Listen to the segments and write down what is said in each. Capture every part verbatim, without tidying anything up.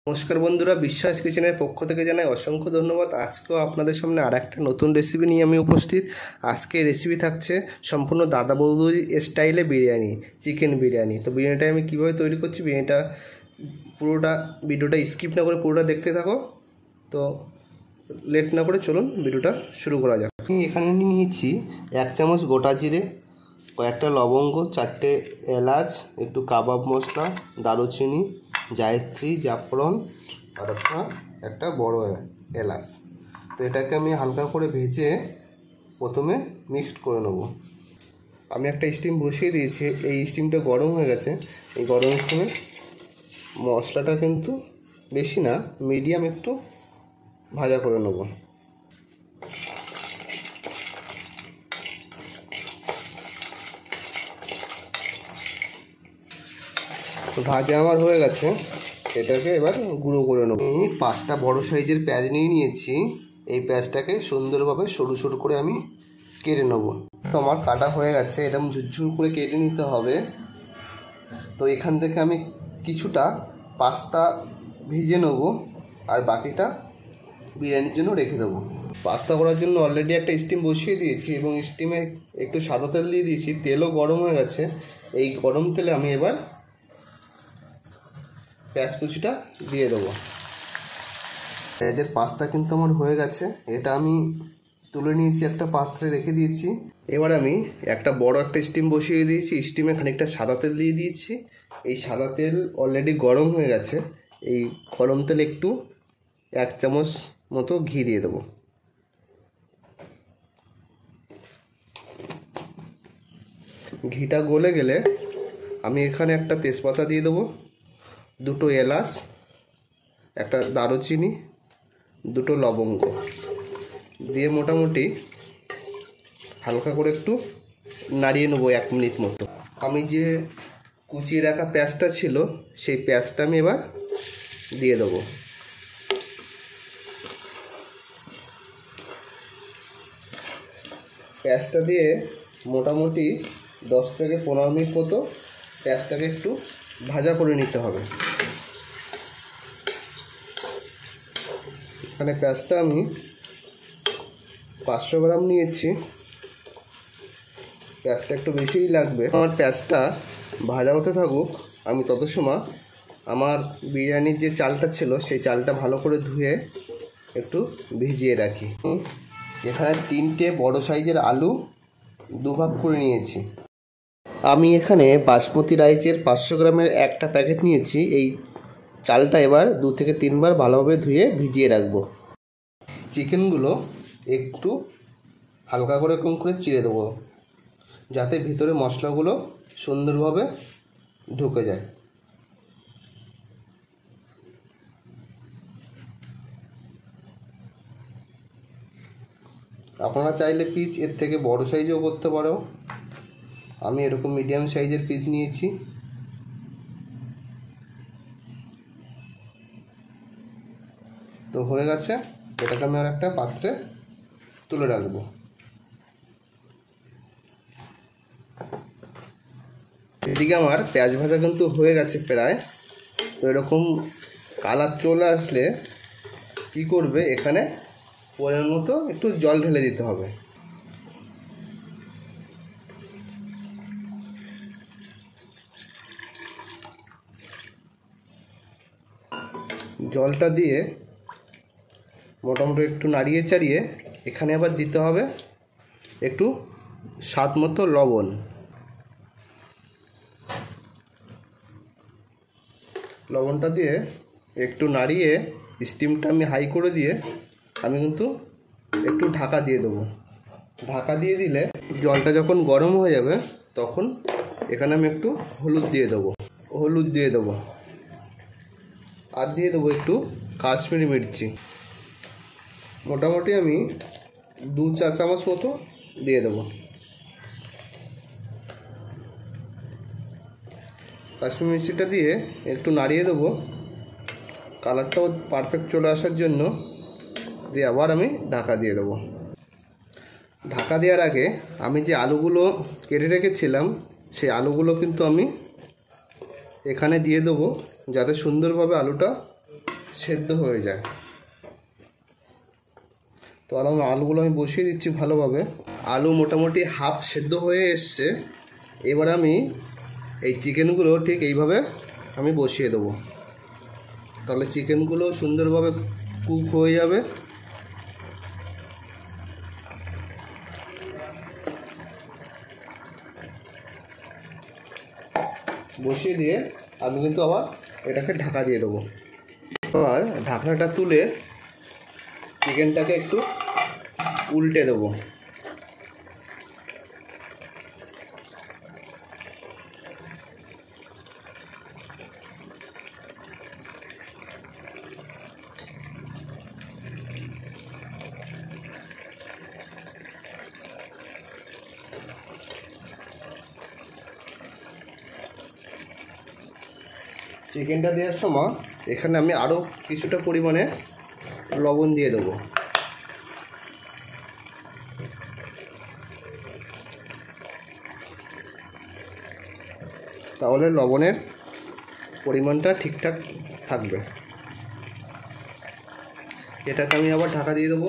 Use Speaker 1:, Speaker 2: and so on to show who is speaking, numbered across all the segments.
Speaker 1: নমস্কার বন্ধুরা, বিশ্বাস কিচেনের পক্ষ থেকে জানাই অসংখ্য ধন্যবাদ। আজকেও আপনাদের সামনে আর একটা নতুন রেসিপি নিয়ে আমি উপস্থিত। আজকে রেসিপি থাকছে সম্পূর্ণ দাদা বৌদির স্টাইলে বিরিয়ানি, চিকেন বিরিয়ানি। তো বিরিয়ানিটা আমি কীভাবে তৈরি করছি, বিরিয়ানিটা পুরোটা ভিডিওটা স্কিপ না করে পুরোটা দেখতে থাকো। তো লেট না করে চলুন ভিডিওটা শুরু করা যাক। আমি এখানে নিয়েছি এক চামচ গোটা জিরে, কয়েকটা লবঙ্গ, চারটে এলাচ, একটু কাবাব মশলা, দারুচিনি, জায়ত্রী, জাফরান আর একটা একটা বড় এলাচ। তো এটাকে আমি হালকা করে ভেজে প্রথমে মিক্সড করে নেব। আমি একটা স্টিম বসিয়ে দিয়েছি, এই স্টিমটা গরম হয়ে গেছে। এই গরম স্টিমে মশলাটা কিন্তু বেশি না, মিডিয়াম একটু ভাজা করে নেব। ভাজা আমার হয়ে গেছে, এটাকে এবার গুঁড়ো করে নেব। আমি পাঁচটা বড় সাইজের পেঁয়াজ নিয়ে নিয়েছি। এই পেঁয়াজটাকে সুন্দরভাবে সরু সরু করে আমি কেটে নেব। তো আমার কাটা হয়ে গেছে, এরকম ঝুরঝুর করে কেটে নিতে হবে। তো এখান থেকে আমি কিছুটা পাস্তা ভিজিয়ে নেব আর বাকিটা বিরিয়ানির জন্য রেখে দেবো। পাস্তা করার জন্য অলরেডি একটা স্টিম বসিয়ে দিয়েছি এবং স্টিমে একটু সাদা তেল দিয়ে দিয়েছি। তেলও গরম হয়ে গেছে। এই গরম তেলে আমি এবার পেঁয়াজ কুচিটা দিয়ে দেবো। পেঁয়াজের পাস্তা কিন্তু আমার হয়ে গেছে, এটা আমি তুলে নিয়েছি, একটা পাত্রে রেখে দিয়েছি। এবার আমি একটা বড় একটা স্টিম বসিয়ে দিয়েছি, স্টিমে খানিকটা সাদা তেল দিয়ে দিয়েছি। এই সাদা তেল অলরেডি গরম হয়ে গেছে। এই গরম তেল একটু এক চামচ মতো ঘি দিয়ে দেবো। ঘিটা গলে গেলে আমি এখানে একটা তেজপাতা দিয়ে দেবো, দুটো এলাচ, একটা দারুচিনি, দুটো লবঙ্গ দিয়ে মোটামুটি হালকা করে একটু নাড়িয়ে নেবো এক মিনিট মতো। আমি যে কুচিয়ে রাখা পেঁয়াজটা ছিল সেই পেঁয়াজটা আমি এবার দিয়ে দেবো। পেঁয়াজটা দিয়ে মোটামুটি দশ থেকে পনেরো মিনিট মতো পেঁয়াজটাকে একটু ভাজা করে নিতে হবে। এখানে পেঁয়াজটা আমি পাঁচশো গ্রাম নিয়েছি, পেঁয়াজটা একটু বেশিই লাগবে। আমার পেঁয়াজটা ভাজা হতে থাকুক, আমি তত সময় আমার বিরিয়ানির যে চালটা ছিল সেই চালটা ভালো করে ধুয়ে একটু ভিজিয়ে রাখি। এখানে তিনটে বড় সাইজের আলু দুভাগ করে নিয়েছি। আমি এখানে বাসমতি রাইসের পাঁচশো গ্রামের একটা প্যাকেট নিয়েছি। এই চালটা এবার দু থেকে তিনবার ভালোভাবে ধুয়ে ভিজিয়ে রাখবো। চিকেনগুলো একটু হালকা করে কম করে চিড়ে দেবো, যাতে ভিতরে মশলাগুলো সুন্দরভাবে ঢুকে যায়। আপনারা চাইলে পিস এর থেকে বড় সাইজও করতে পারো, আমি এরকম মিডিয়াম সাইজের পিস নিয়েছি। তো হয়ে গেছে, এটাকে আমি আর একটা পাত্রে তুলে রাখবো। এদিকে আমার পেঁয়াজ ভাজা কিন্তু হয়ে গেছে প্রায়। তো এরকম কালার চলে আসলে কি করবে, এখানে পরিমাণ মতো একটু জল ঢেলে দিতে হবে। জলটা দিয়ে মোটামুটি একটু নাড়িয়ে চাড়িয়ে এখানে আবার দিতে হবে একটু স্বাদ মতো লবণ। লবণটা দিয়ে একটু নাড়িয়ে স্টিমটা আমি হাই করে দিয়ে আমি কিন্তু একটু ঢাকা দিয়ে দেবো। ঢাকা দিয়ে দিলে জলটা যখন গরম হয়ে যাবে তখন এখানে আমি একটু হলুদ দিয়ে দেবো হলুদ দিয়ে দেবো আর দিয়ে দেবো একটু কাশ্মীরি মির্চি। মোটামুটি আমি দু চা চামচ মতো দিয়ে দেবো। কাশ্মীরি মির্চিটা দিয়ে একটু নাড়িয়ে দেবো, কালারটাও পারফেক্ট চলে আসার জন্য। দিয়ে আবার আমি ঢাকা দিয়ে দেবো। ঢাকা দেওয়ার আগে আমি যে আলুগুলো কেটে রেখেছিলাম সেই আলুগুলো কিন্তু আমি এখানে দিয়ে দেবো, যাতে সুন্দরভাবে আলুটা সেদ্ধ হয়ে যায়। তো আমি আলুগুলো আমি বসিয়ে দিচ্ছি ভালোভাবে। আলু মোটামুটি হাফ সেদ্ধ হয়ে এসছে। এবার আমি এই চিকেনগুলো ঠিক এইভাবে আমি বসিয়ে দেবো, তাহলে চিকেনগুলো সুন্দরভাবে কুক হয়ে যাবে। বসিয়ে দিয়ে আমি কিন্তু আবার এটাকে ঢাকা দিয়ে দেবো। আর ঢাকনাটা তুলে চিকেনটাকে একটু উল্টে দেবো। চিকেনটা দেওয়ার সময় এখানে আমি আরও কিছুটা পরিমাণে লবণ দিয়ে দেবো। তাহলে লবণের পরিমাণটা ঠিকঠাক থাকবে। এটাকে আমি আবার ঢাকা দিয়ে দেবো।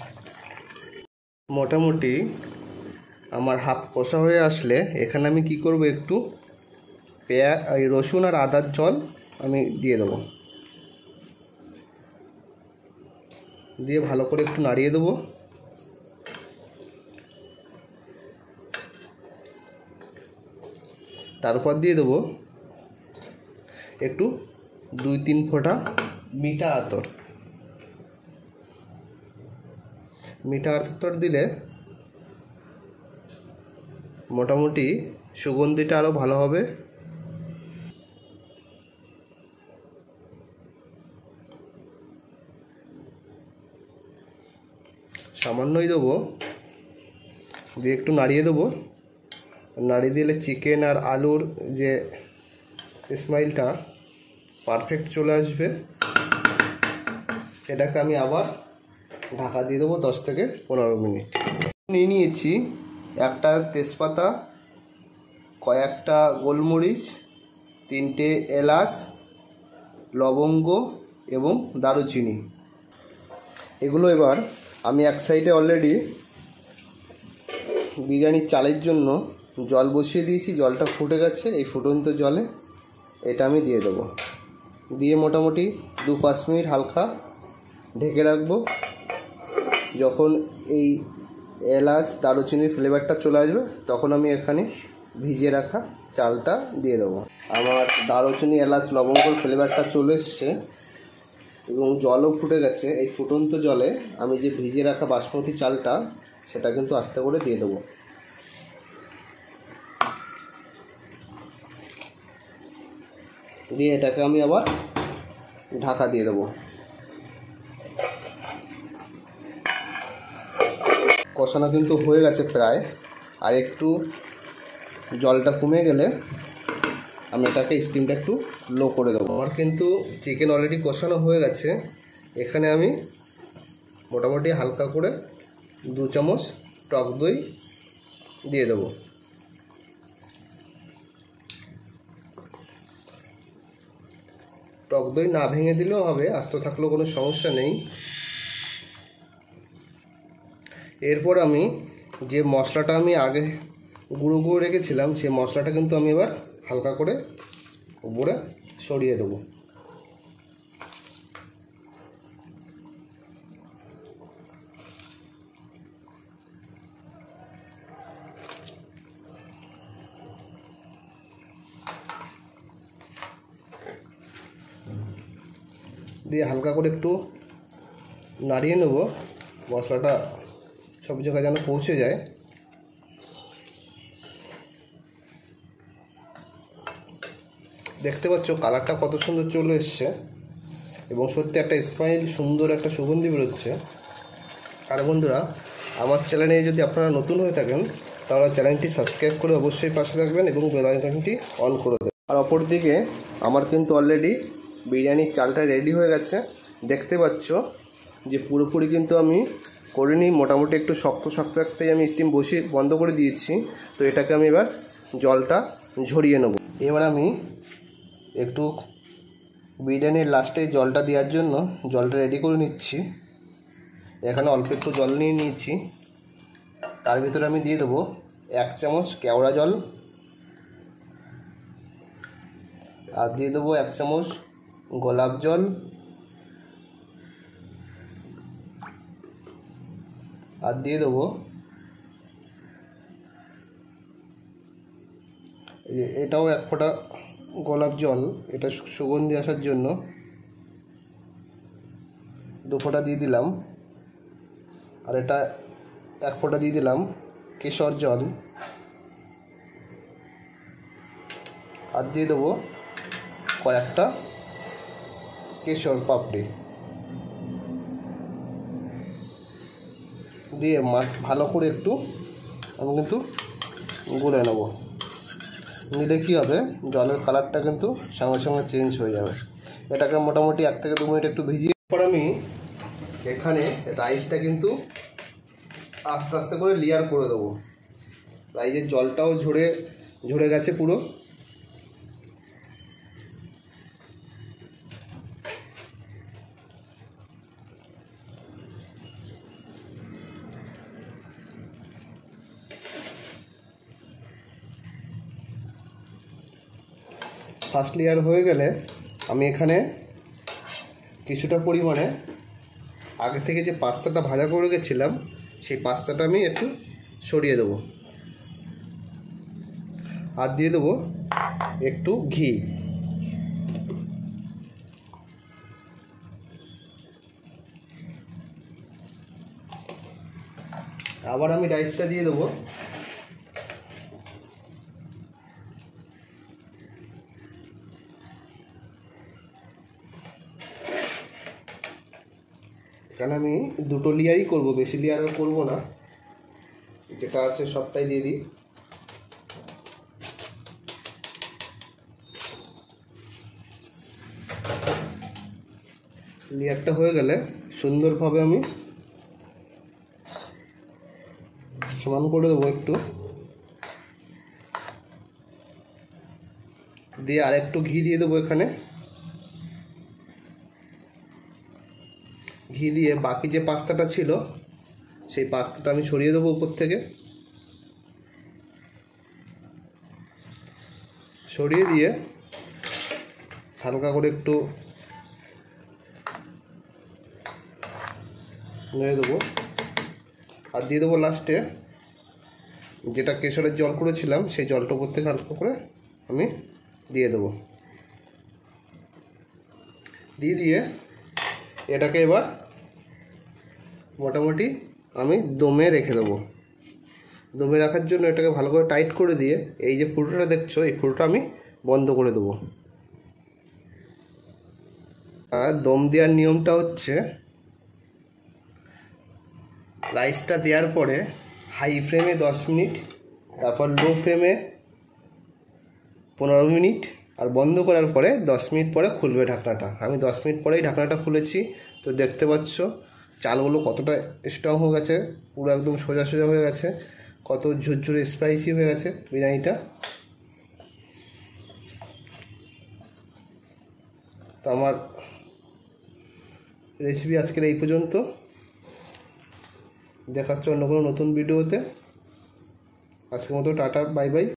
Speaker 1: মোটামুটি আমার হাফ কষা হয়ে আসলে এখানে আমি কি করব, একটু পেঁয়াজ এই রসুন আর আদার জল আমি দিয়ে দেবো। দিয়ে ভালো করে একটু নাড়িয়ে দেবো। তারপর দিয়ে দেবো একটু দুই তিন ফোঁটা মিঠা আতর। মিঠা আতর দিলে মোটামুটি সুগন্ধিটা আরও ভালো হবে। সামান্যই দেবো, দিয়ে একটু নাড়িয়ে দেবো। নাড়িয়ে দিলে চিকেন আর আলুর যে স্মাইলটা পারফেক্ট চলে আসবে। এটাকে আমি আবার ঢাকা দিয়ে দেবো দশ থেকে পনেরো মিনিট। নিয়ে নিয়েছি একটা তেজপাতা, কয়েকটা গোলমরিচ, তিনটে এলাচ, লবঙ্গ এবং দারুচিনি। এগুলো এবার আমি এক সাইডে অলরেডি বিরিয়ানির চালের জন্য জল বসিয়ে দিয়েছি। জলটা ফুটে গেছে। এই ফুটন্ত জলে এটা আমি দিয়ে দেবো। দিয়ে মোটামুটি দু পাঁচ মিনিট হালকা ঢেকে রাখবো। যখন এই এলাচ দারুচিনির ফ্লেভারটা চলে আসবে তখন আমি এখানে ভিজিয়ে রাখা চালটা দিয়ে দেবো। আমার দারুচিনি এলাচ লবঙ্গর ফ্লেভারটা চলে এসছে এবং জলও ফুটে গেছে। এই ফুটন্ত জলে আমি যে ভিজিয়ে রাখা বাসমতি চালটা সেটা কিন্তু আস্তে করে দিয়ে দেবো। দিয়ে এটাকে আমি আবার ঢাকা দিয়ে দেবো। কষানো কিন্তু হয়ে গেছে প্রায়। আর একটু জলটা কমে গেলে আমি এটাকে স্টিমটা একটু লো করে দেবো। আমার কিন্তু চিকেন অলরেডি কষানো হয়ে গেছে। এখানে আমি মোটামুটি হালকা করে দু চামচ টক দই দিয়ে দেবো। টক দই না ভেঙে দিলেও হবে, আস্ত থাকলেও কোনো সমস্যা নেই। এরপর আমি যে মশলাটা আমি আগে গুঁড়ো গুঁড়ো রেখেছিলাম সেই মশলাটা কিন্তু আমি এবার হালকা করে উপরে সরিয়ে দেবো। দিয়ে হালকা করে একটু নাড়িয়ে নেব, মশলাটা সব জায়গায় যেন পৌঁছে যায়। দেখতে পাচ্ছ কালারটা কত সুন্দর চলে এসছে এবং সত্যি একটা স্মাইল, সুন্দর একটা সুগন্ধি বেরোচ্ছে। আর বন্ধুরা, আমার চ্যানেলে যদি আপনারা নতুন হয়ে থাকেন তাহলে চ্যানেলটি সাবস্ক্রাইব করে অবশ্যই পাশে থাকবেন এবং বেল আইকনটি অন করে দেবেন। আর অপরদিকে আমার কিন্তু অলরেডি বিরিয়ানির চালটা রেডি হয়ে গেছে। দেখতে পাচ্ছ যে পুরোপুরি কিন্তু আমি করিনি, মোটামুটি একটু শক্ত শক্ত রাখতেই আমি স্টিম বসিয়ে বন্ধ করে দিয়েছি। তো এটাকে আমি এবার জলটা ঝরিয়ে নেব। এবার আমি একটু বিরিয়ানির লাস্টে জলটা দেওয়ার জন্য জলটা রেডি করে নিচ্ছি। এখানে অল্প একটু জল নিয়ে নিয়েছি, তার ভিতরে আমি দিয়ে দেবো এক চামচ কেওড়া জল, আর দিয়ে দেবো এক চামচ গোলাপ জল, আর দিয়ে দেবো এটাও এক ফোঁটা গোলাপ জল, এটা সুগন্ধি আসার জন্য দু ফোঁটা দিয়ে দিলাম। আর এটা এক ফোঁটা দিয়ে দিলাম কেশর জল, আর দিয়ে দেবো কয়েকটা কেশর পাপড়ি দিয়ে মাঠ ভালো করে একটু আমি কিন্তু গুলে নেব। নিলে কী হবে, জলের কালারটা কিন্তু সঙ্গে সঙ্গে চেঞ্জ হয়ে যাবে। এটাকে মোটামুটি এক থেকে দু মিনিট একটু ভিজিয়ে পর আমি এখানে রাইসটা কিন্তু আস্তে আস্তে করে লেয়ার করে দেবো। রাইসের জলটাও ঝরে ঝরে গেছে পুরো। ফার্স্ট লেয়ার হয়ে গেলে আমি এখানে কিছুটা পরিমাণে আগে থেকে যে পাস্তাটা ভাজা করে গেছিলাম সেই পাস্তাটা আমি একটু সরিয়ে দেবো, আর দিয়ে দেবো একটু ঘি। আবার আমি রাইসটা দিয়ে দেবো। এখানে আমি দুটো লেয়ারই করব, বেশি লেয়ার আর করবো না, যেটা আছে সবটাই দিয়ে দিই। লেয়ারটা হয়ে গেলে সুন্দরভাবে আমি সমান করে দেবো একটু, দিয়ে আর একটু ঘি দিয়ে দেবো এখানে। ঘি দিয়ে বাকি যে পাস্তাটা ছিল সেই পাস্তাটা আমি সরিয়ে দেবো উপর থেকে। সরিয়ে দিয়ে হালকা করে একটু নেড়ে দেবো, আর দিয়ে দেবো লাস্টে যেটা কেশরের জল করেছিলাম সেই জলটা উপর থেকে হালকা করে আমি দিয়ে দেবো। দিয়ে দিয়ে এটাকে এবার মোটামুটি আমি দমে রেখে দেবো। দমে রাখার জন্য এটাকে ভালো করে টাইট করে দিয়ে এই যে ফুটোটা দেখছো এই ফুটোটা আমি বন্ধ করে দেবো। আর দম দেওয়ার নিয়মটা হচ্ছে রাইসটা দেওয়ার পরে হাই ফ্লেমে দশ মিনিট, তারপর লো ফ্লেমে পনেরো মিনিট, আর বন্ধ করার পরে দশ মিনিট পরে খুলবে ঢাকনাটা। আমি দশ মিনিট পরেই ঢাকনাটা খুলেছি, তো দেখতে পাচ্ছ চালগুলো কতটা স্ট্রং হয়ে গেছে, পুরো একদম সোজা সোজা হয়ে গেছে, কত ঝুরঝুরে স্পাইসি হয়ে গেছে বিরিয়ানিটা। তো আমার রেসিপি আজকের এই পর্যন্ত, দেখাচ্ছে অন্য কোনো নতুন ভিডিওতে। আজকের মতো টাটা, বাই বাই।